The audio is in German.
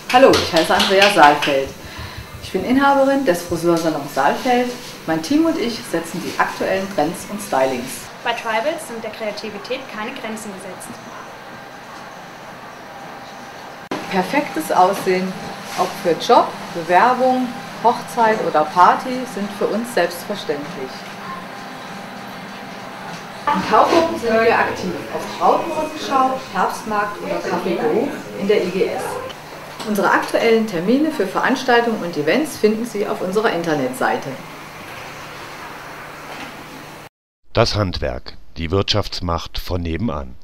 Hallo, ich heiße Andrea Saalfeld. Ich bin Inhaberin des Friseursalons Saalfeld. Mein Team und ich setzen die aktuellen Trends und Stylings. Bei Tribals sind der Kreativität keine Grenzen gesetzt. Perfektes Aussehen, ob für Job, Bewerbung, Hochzeit oder Party, sind für uns selbstverständlich. In Kaufhof sind wir aktiv auf Brautmodenschau, Herbstmarkt oder Café Go in der IGS. Unsere aktuellen Termine für Veranstaltungen und Events finden Sie auf unserer Internetseite. Das Handwerk, die Wirtschaftsmacht von nebenan.